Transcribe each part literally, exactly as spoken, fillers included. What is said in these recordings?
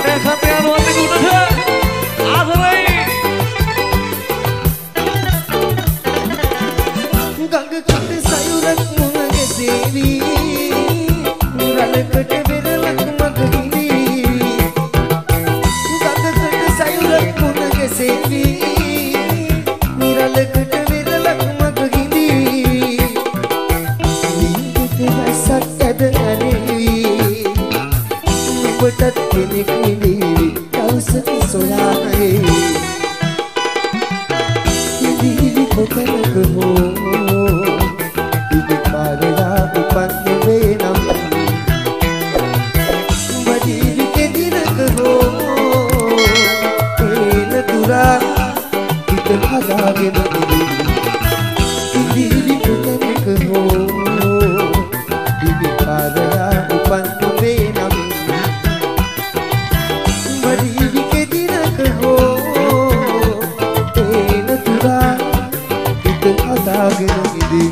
Ada sampean wonten kudu asli. ගඟකට සයුරක් මුණගේ සේවි රළකට වෙරළක් මග හිඳි ගඟකට සයුරක් මුණගේ සේවි රළකට වෙරළක් මග හිඳි නින්දට රසක් ඇද ඇනේවි නුඹටත් කෙනෙක් නිදීවි දවසක සොයානේ හිඳිවි කොතනක හෝ හදාගෙන ඉදිරි පුතෙක් හෝ දිවි පාරා උපන් ඔබේ නම් මඩි කෙදිනක හෝ එන තුරා හිත හදාගෙන ඉදිරි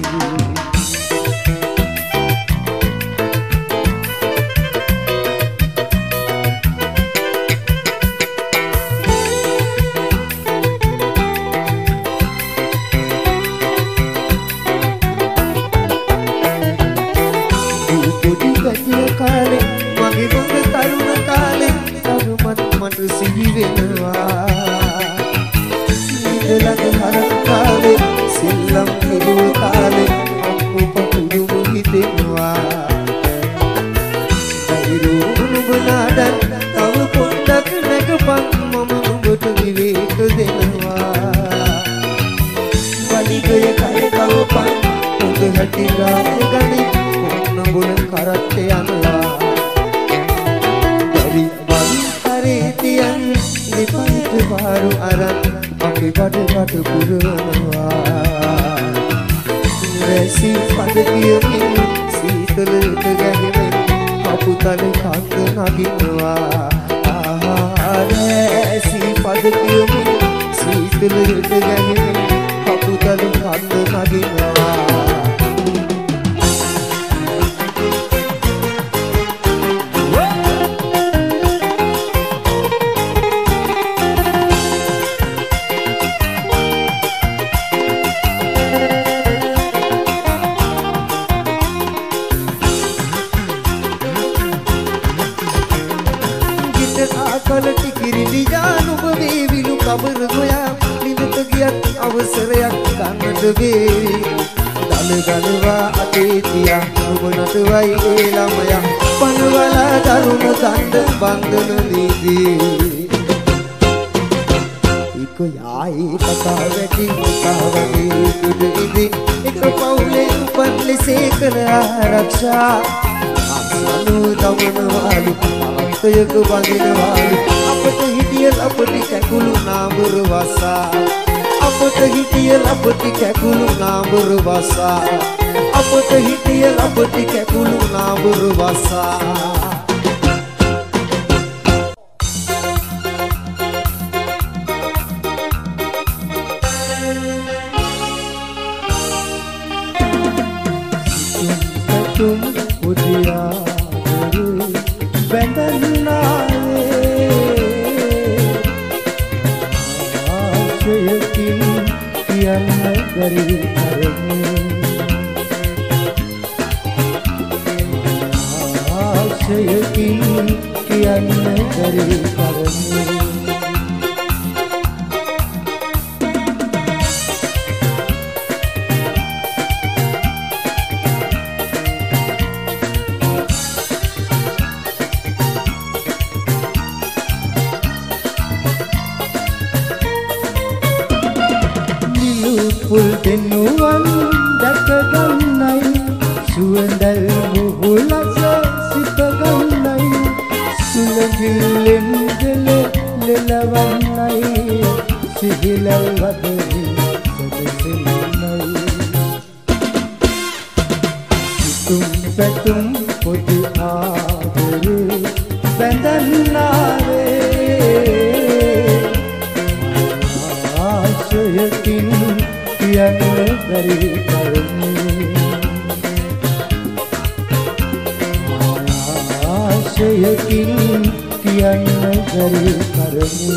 කියන්න බැරි කරමේ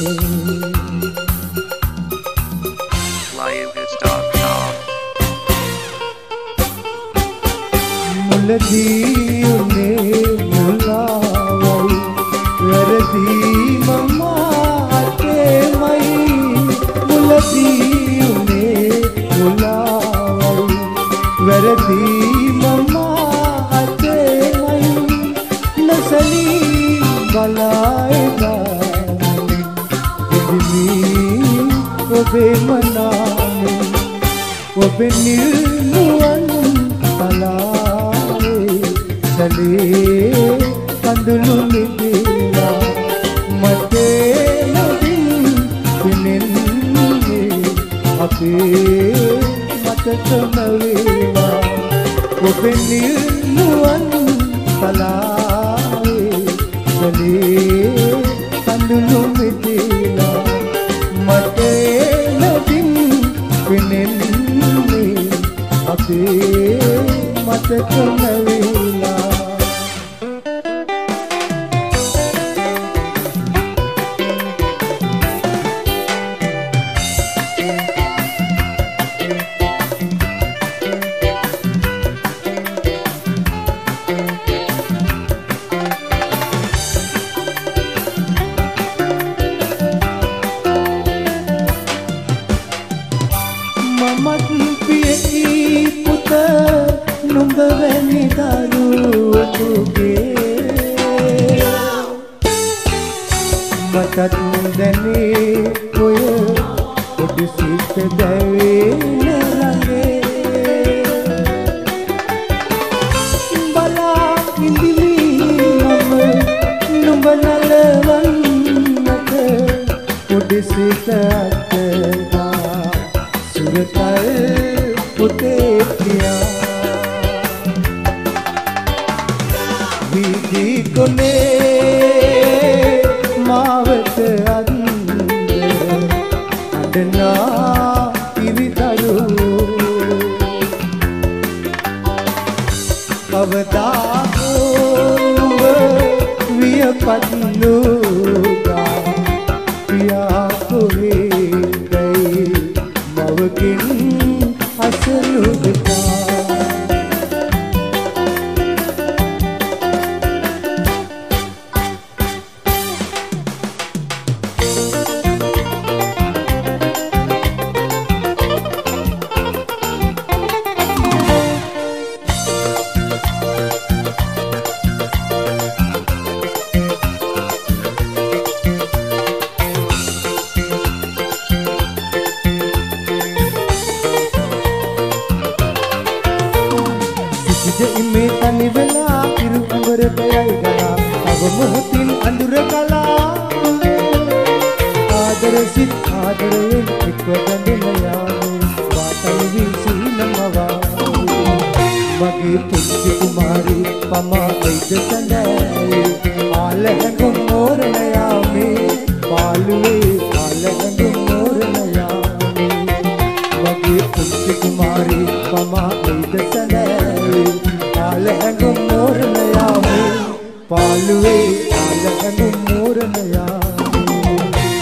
Lioness dot com මුලදී උනේ මුලාවයි වැරදි මම අතේමයි මුලදී උනේ මුලාවයි වැරදි මම අතේමයි නසලී බලායදා ඉදිමි ඔබේ මනාමේ ඔබේ නිර්නුවන් තලාවේ සලේ කඳුළු නිදිලා මතේ නොදින් පිනෙන්නේ අපේ මතකම වේලා ඔබේ නිර්නුවන් තලාවේ සලේ කඳුළු නිදිලා මතේ නොදින් පිනෙන්නේ අපේ මතකම වේලා මමත් පියකි පුත නුඹ වැනි දරුවෙකුගේ මටත් දැනේ ඔය පොඩි සිත දැවෙන රඟේ බලා ඉඳිමි මම නුඹ නලවන්නට පොඩි සිත අතගා සුරතල් පුතේ පියා විදි කොනේ මාවත අන්දර අඩනා ඉරිදරු කවදා නුඹ වියපත් නුගා පියා කොහේ ගයි මවකින් අසලුගතා ඉමේ තනි වෙලා ඉරු අඹරටයයි ගලා තව මොහොතින් අඳුර කලා ආදර සිත් ආදරයෙන් එක්ව බැඳෙන යාමේ වාතල් විසිනමවා මගේ පුංචි කුමාරි පමා වෛද සඳයි ආලහඟුම් මෝරණ යාමේ පාළුවේ ආලහඟුම් මෝරණ යාමේ මගේ පුංචි කුමාරි පමා වෛද සඳයි ආලහඟුම් මෝරණ යාමේ පාළුවේ ආලහඟුම් මෝරණ යාමේ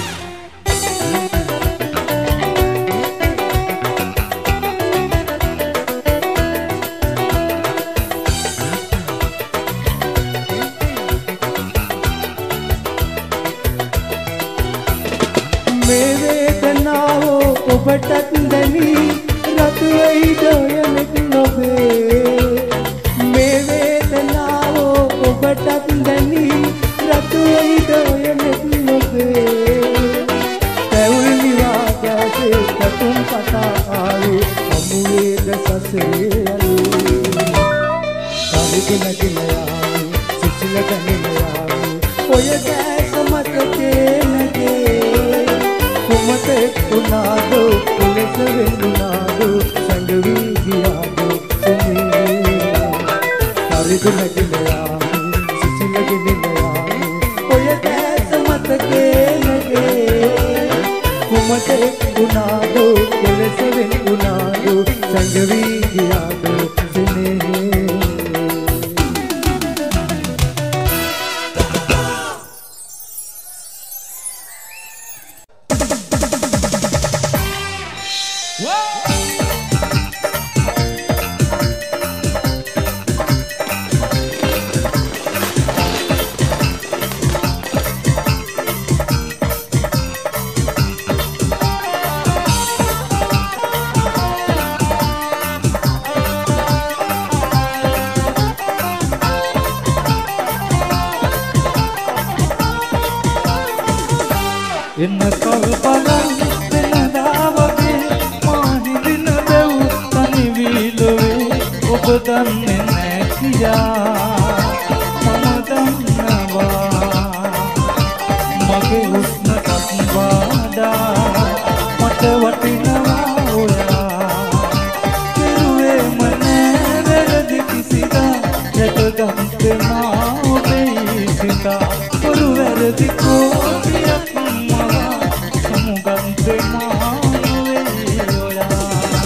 මේ වේදනාව ඔබටත් දැනි රතු වෙයිද යමෙක් නොවේ මේ වේදනාව ඔබටත් දැනි රතු වෙයිද යමෙක් නොවේ පැවුල් නිවා ගැසේ කතුම් පතා ආවේ අමුවේද සසරේ අලුවේ සාරිගෙන ගිලයාවේ සිසිල ගනින යාවේ ඔය දැස මතකේ නැගේ කුමතෙක් උනාදෝ කුලෙස වෙන්නාදෝ සංගවි ගියාදෝ සුනේ සාරිගෙන ගිලයාවේ සිසිල ගනින යාවේ ඔය දැස මතකේ නැගේ කුමතෙක් උනාදෝ කුලෙස වෙන්නාදෝ සංගවි ගියාදෝ සුනේ එන්න කල් බලන් වෙනදා වගේ මා හිඳින දෙව් තනි වීලොවේ ඔබ දන්නේ නෑ කියා මම දන්නවා මගේ හුස්මටත් වඩා මට වටිනවා ඔයා කෙරුවේම නෑ වැරදි කිසිදා රැකගත්තේ මා ඔබේ සිතා පොරු වැරදි කෝටියක් මවා සමුගත්තේ මා නොවේ ඔයා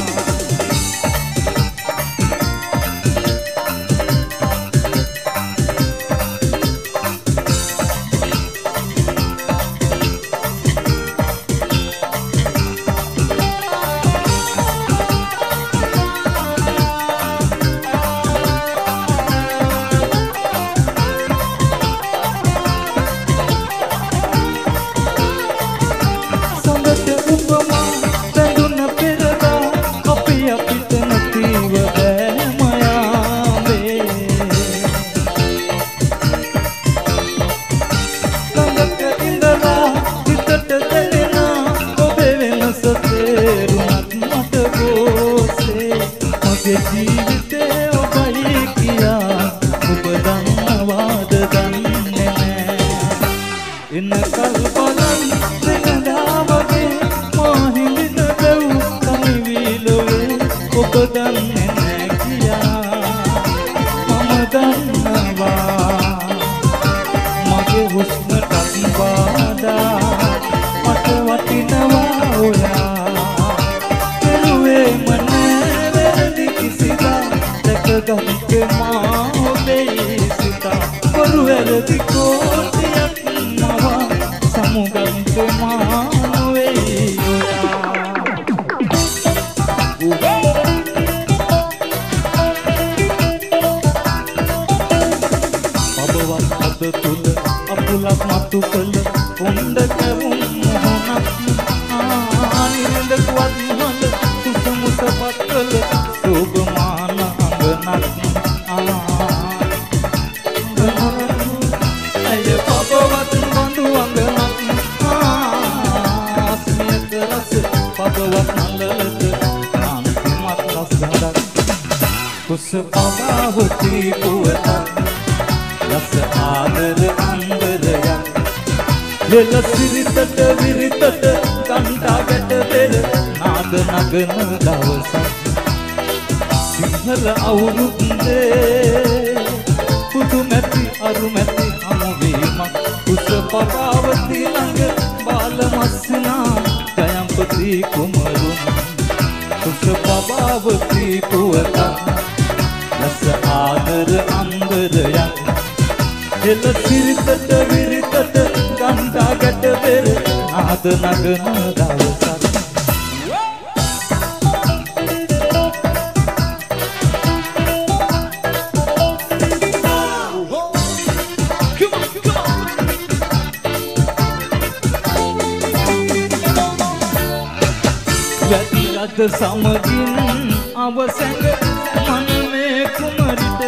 සමගින් අවසඟ මන මේ කුමරිට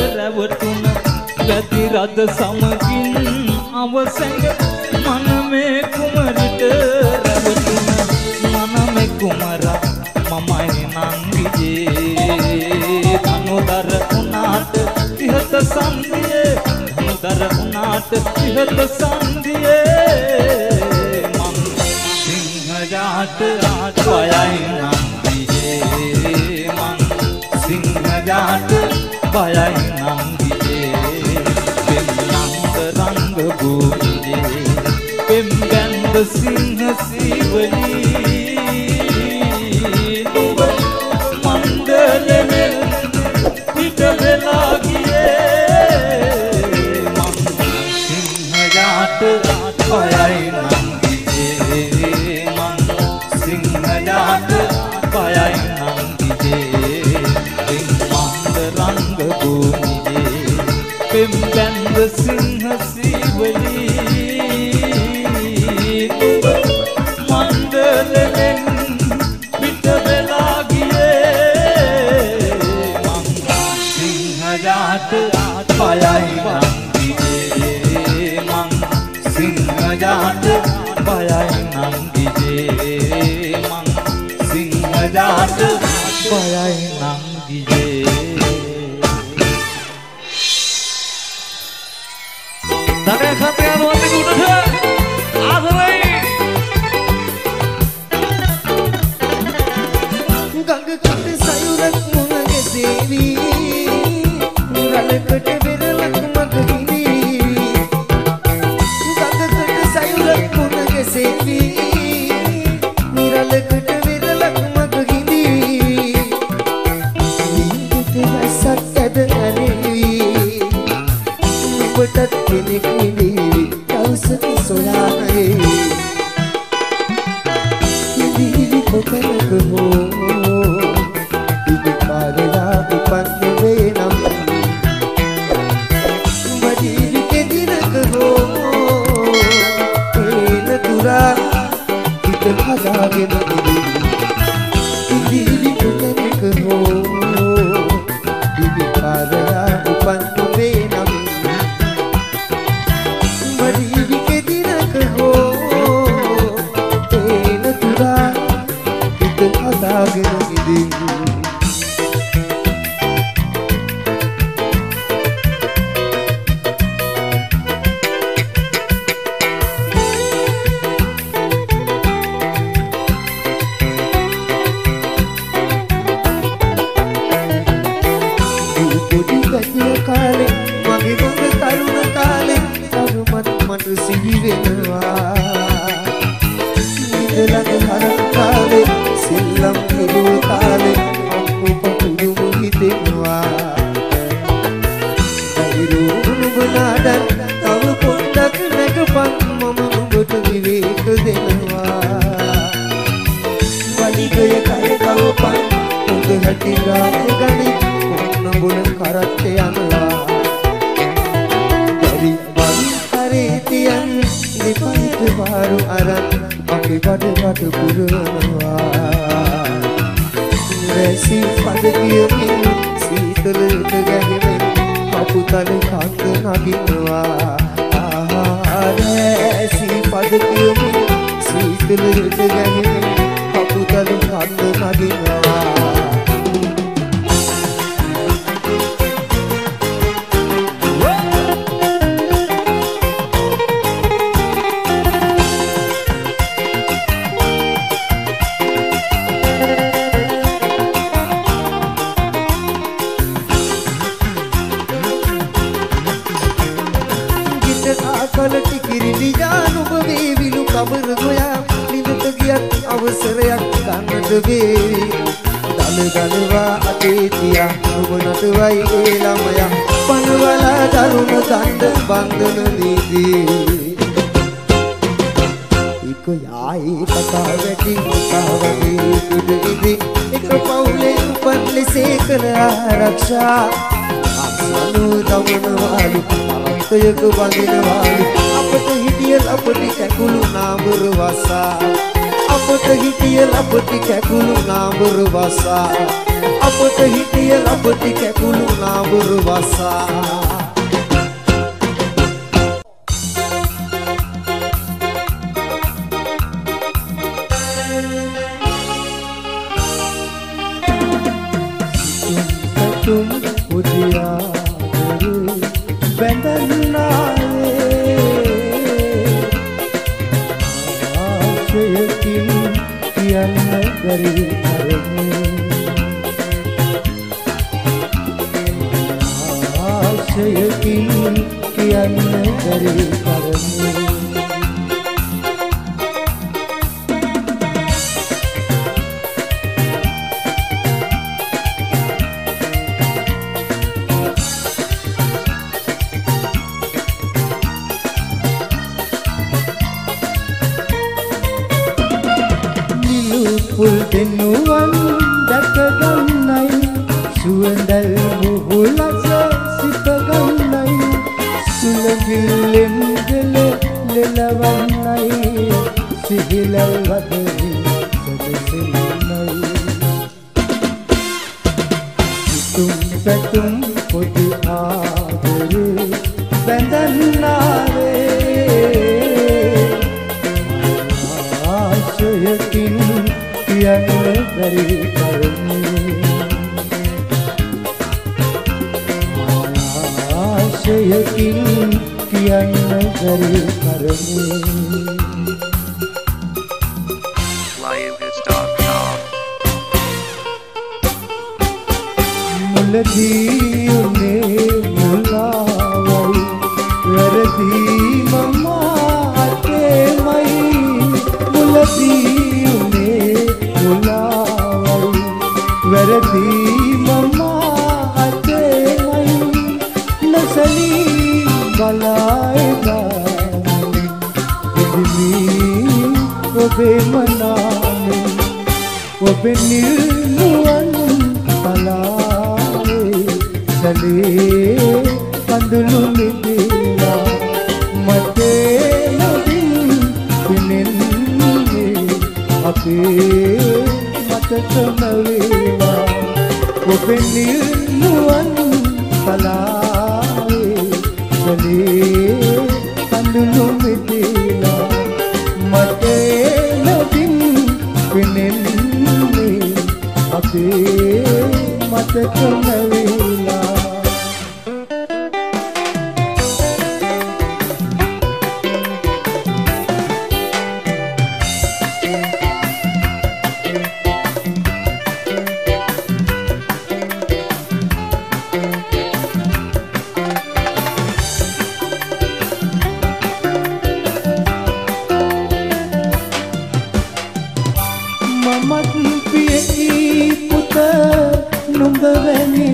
රැවටුන වැදි රද සමගින් අවසඟ මන මේ කුමරිට රැවටුන මන මේ කුමරා මමයි නංගියේ ධනුදර උනාට ඉහත සංදියේ ධනුදර උනාට ඉහත සංදියේ මං සිංහ ජාත ආත්වයයි जाट बयाई नंगिजे पेम नंग रंग भूमिजे पेम गंध सिंह शिवली नुब मंडल में पिट लागिए मन सिंह जाट बयाई नंगिजे मन सिंह जाट बयाई नंगिजे रंग भूमिजे पेम गंध सिंह शिवली मंडल में पिट लागिए सिंह जाट बयाई नंगिजे मन सिंह जाट බයයි නම් ගියේ මං සිංහයාට බයයි නම් ගියේ Dari Satria Nuanti Kuda Asalai ගඟකට සයුරක් මුණගේ සේවි රළකට වෙරළක් මග හිඳි ගඟකට සයුරක් මුණගේ සේවි රළකට වෙරළක් මග හිඳි සත් ඇද ඇරෙවි ඔබටත් කෙනෙක් නිවි දවසක සොයානේ ඉදිරි කොතනක හෝ ඉදි පාරලා උපන් වේනම් බඩිරි කෙදිනක හෝ ඒන දුරා හිත හදාගෙන ඉදිරි කොතනක හෝ ඉදි පාරලා උපන් වේනම් බඩිරි කෙදිනක හෝ ඒන දුරා හිත හදාගෙන ඉදින් කාලේ මගේ ගොඩ තරුණ කාලේ තරුමත් මට සිහි වෙනවා ඉඳලක හරක් කාලේ සිල්ලම් කෙරුව කාලේ අම්මු පතුරුම හිතෙනවා දෛරුණ බනාදන් තව පොඩ්ඩක් නැගපන් මම ඔබට විවේක දෙනවා වලිගය කය කවපන් ඔබ හැටි රාජ ගනි බුල කරත් යනවා බැරි වන් කරේතියන් දෙපයිට පාරු අරන් අපි බඩ බඩ පුරනවා රැසි පද කියමින් සීතලට ගැහෙමින් අපුතල කන්ද නගිනවා රැසි පද කියමින් සීතලට ගැහෙමින් අපුතල කන්ද නගිනවා කලටි කිරිලි ජානුබ වේවිලු කබර ගොයා නිදට ගියත් අවසරයක් ගන්නට වේවි දල ගලවා අතේ තියා ඔබ නටවයි ඒ ළමයා පනවලා දරුණ දණ්ඩ බන්ධන නීදී එක යායි කතා වැඩි කතා වගේ කුඩ ඉදි එක පවුලේ උපන් ලෙසේ කළ ආරක්ෂා අසනු දමනවාලු තයක බඳිනවාලු අපට හිටිය අපටි කැකුළු නාඹර වසා අපට හිටිය අපටි කැකුළු නාඹර වසා අපට හිටිය අපටි කැකුළු නාඹර වසා तुम उजिया ආශයකින් කියන්න බැරි තරමේ ආශයකින් කියන්න බැරි තරමේ පුල් දෙනුවන් දැක ගන්නයි සුවඳල් මුහුලස සිත ගන්නයි සුලගිල්ලෙන් දෙල ලෙලවන්නයි සිහිල වදවි සදසින්නයි සිතුම් පැතුම් පොඩි ආදරේ බැඳන්නාවේ lion hits dot com. මුලදී උනේ මුලාවයි වැරදි මම අතේමයි මුලදී උනේ මුලාවයි වැරදි මම අතේමයි නසලී බලායදා ඉදිමි ඔබේ මනාමේ ඔබේ නිර්නුවන් පලාවේ සලේ කඳුළු මිදිලා මතේ නොදින් පිනෙන්නේ අපේ මතකම වේලා ඔබේ නිර්නුවන් පලාවේ සලේ කඳුළු මිදිලා මතේ නොදින් පිනෙන්නේ අපේ මතකම වේලා මමත් පියී පුත නුඹ වැනි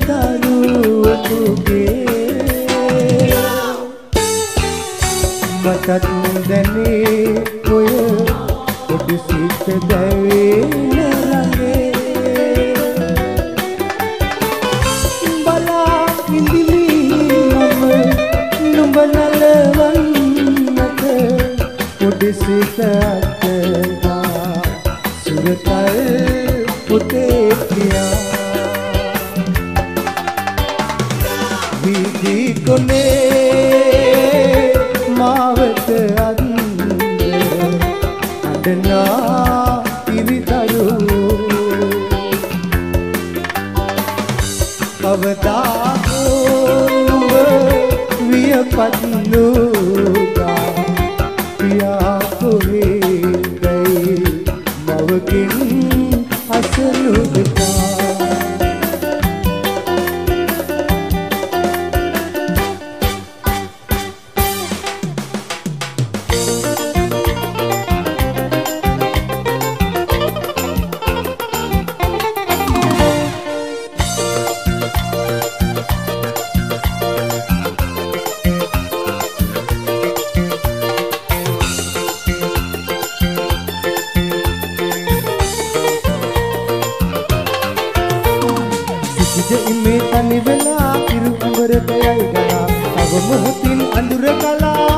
දරුවෙකුගේ මටත් දැනේ ඔය පොඩි සිත දැවෙන ළඟේ බලා ඉඳිමි මම නුඹ නලවන්නට පොඩි සිත අතගා සුරතල් පුතේ පියා විදි කොනේ මාවත අන්ද අඩනා ඉරිදරු කවදාකෝ නුඹ වියපත් නුගා පියා කොහේ ගයි මවකින් අසලුදකා ඉමේ තනි වෙලා ඉරුඹරට යයි ගලා තව මොහොතින් අඳුර කලා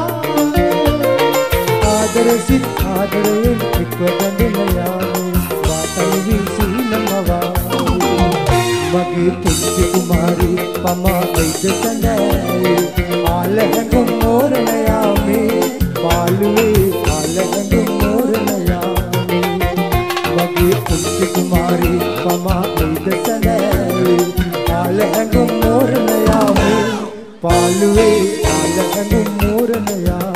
ආදර සිත් ආදරයෙන් එක්ව ගඳින යාමේ වාතයි විසිනමවා මගේ පුංචි කුමාරි පමා වෛද සඳයි ආල හැඟුම් මෝරණ යාමේ පාළුවේ ආල හැඟුම් මෝරණ යාමේ මගේ පුංචි කුමාරි පමා වෛද සඳයි ආල හැඟුම් මෝරණ යාමේ පාළුවේ ආල හැඟුම් මෝරණ යාමේ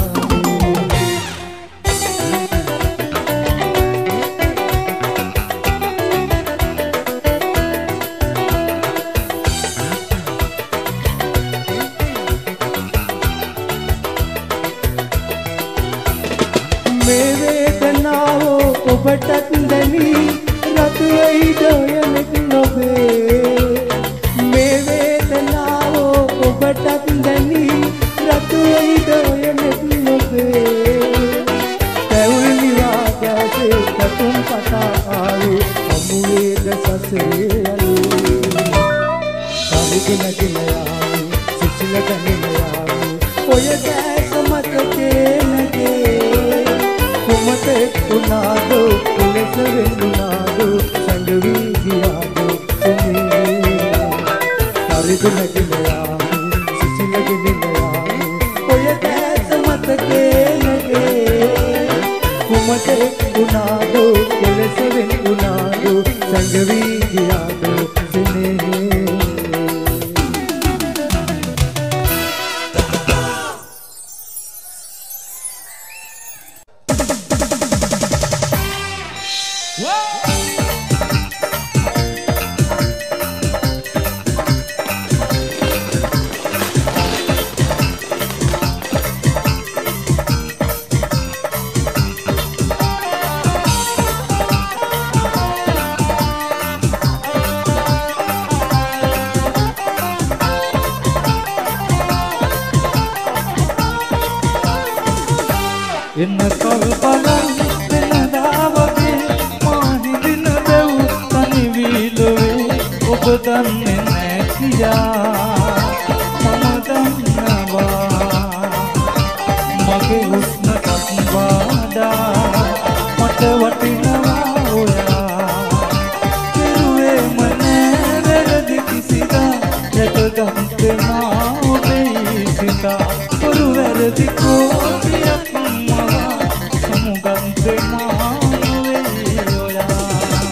මේ වේදනාව ඔබටත් දැනී රතු වෙයිද යනෙක් නොවේ මේ වේදනාව ඔබටත් දැනී රතු වෙයිද යනෙක් නොවේ පැවුල් නිවාගසේ කතුම් කතා ආවේ අමුවේද සසරේ යලේ කාලික නැතින යාමේ සිසිල ගනින යාමේ ඔය දැස මතකේ නැගේ කුමතෙක් උනාදෝ කුලෙස වෙන්නාදෝ සංගවී ගියාදෝ සුමේ කාලික නැතින යාමේ සිසිල ගනින යාමේ ඔය දැස මතකේ නැගේ කුමතෙක් උනාදෝ කුලෙස වෙන්නාදෝ සංගවී ගියාදෝ සුමේ එන කල් බලන් වෙනදා වගේ මා හිඳින දෙව් තනි වීලුවේ ඔබ දන්නේ නැහැ කියා මම දන්නවා මගේ හුස්මටත් වඩා මට වටිනවා ඔයා කිරුවේම නෑ වැරදි කිසිදා දැකගත්තේ මා ඔබේ සිතා කරු වැරදි කෝටියක් මවා සමුගත්තේ මා නොවේ ඔයා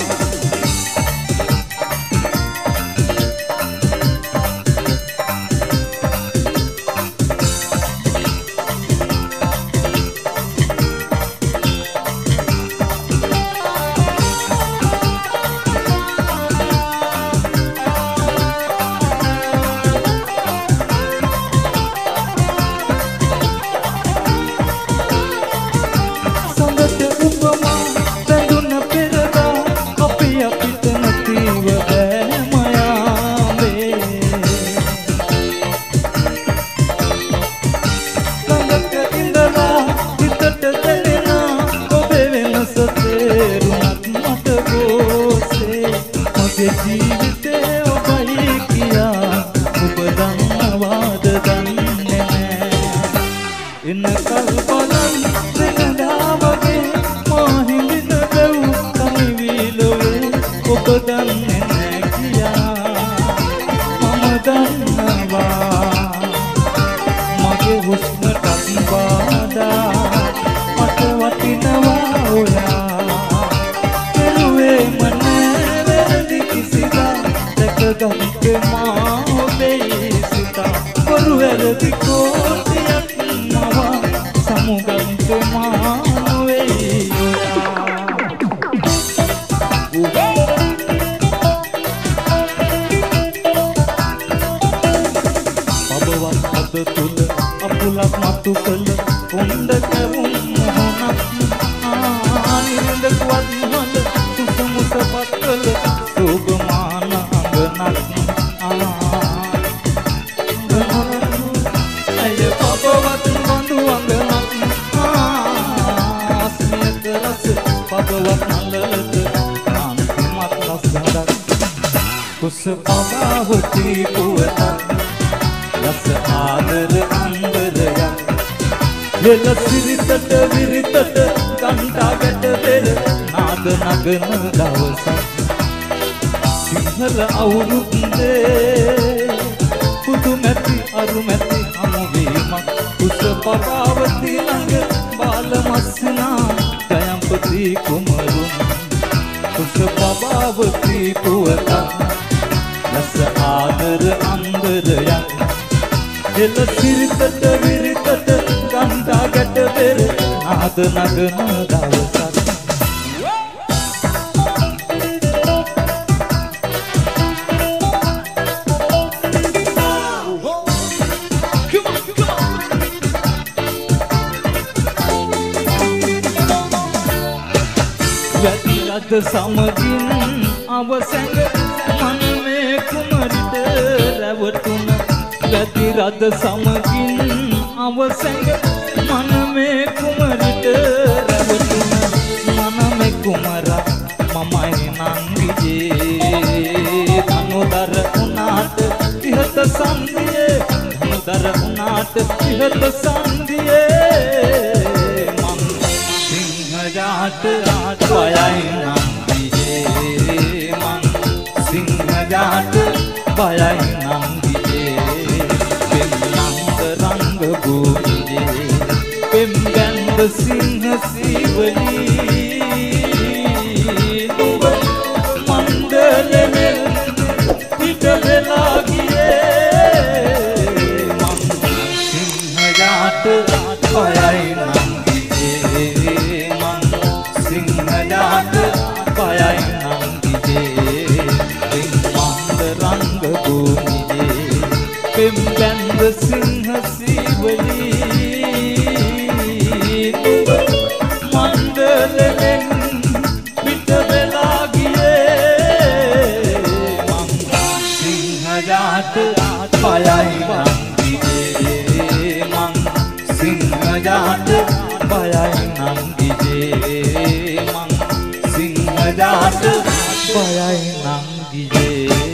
ජීවිතේ ඔබයි කියා ඔබ දන්නවාද දන්නේ නෑ එන කල් බලන් වෙනදා වගේ මා හිඳින දෙව් තනි වීලුවේ ඔබ දන්නේ නෑ කියා මම දන්නවා මගේ හුස්මටත් වඩා මට වටිනවා ඔයා කෙරුවේම ගත්තේ මා ඔබේ සිතා කරු වැරදි කෝටියක් මවා සමුගත්තේ මා නොවේ ඔයා පබවත් අත තුල අපුලක් මතු කළ හොඳ කැවුම් මොහොනක් ආනිරඳකුවත් හොඳ කුසමුසපත් කළ සෝබමාන අය පබවත් බඳු අඟනක් ආස්මියක රස පබවත් නලලද අන්තිමත් ලස්සනක් කුස පබවති පුවතක් රස ආදර අන්දරයක් හෙල සිරිතට විරිතට කණ්ඩාකට පෙර නාද නගන දවසක් සිංහල අවුරුද්දේ පුදු මැති අරු මැති හමුවීමක් කුස පබාවති ළඟ බාල මස්සනා ජයම්පති කුමරුන් කුස පබාවති පුවතක් රස ආදර අන්දරයක් හෙල සිරිතට විරිතට ගන්ධාගට පෙර නාද නගන දවසක් වැදිරද සමගින් අවසැඟ මනමේ කුමරිට රැවටුන වැදිරද සමගින් අවසැඟ මනමේ කුමරිට රැවටුන මනමේ කුමරා මමයි නංගියේ ධනුදර උනාට ඉහත සංදියේ ධනුදර උනාට ඉහත සංදියේ මං සිංහජාට බයයි නංගියේ මං සිංහජාට බයයි නංගියේ පෙම්නන්ද රංග භූමියේ පෙම්බැන්ද සිංහ සීවලී නුඹ මණ්ඩලෙමෙල් පිට වෙලා ගියේ මං සිංහජාට බයයි නංගියේ මං සිංහජාට බයයි නංගියේ පෙම්බැන්ද රංග භූමියේ පෙම්බැන්ද සිංහ සීවලී නුඹ මණ්ඩලෙමෙන් පිට වෙලා ගියේ මං සිංහජාට බයයි නංගියේ මං සිංහජාට බයයි නම් ගිජේ මං සිංහලට බයයි නම් ගිජේ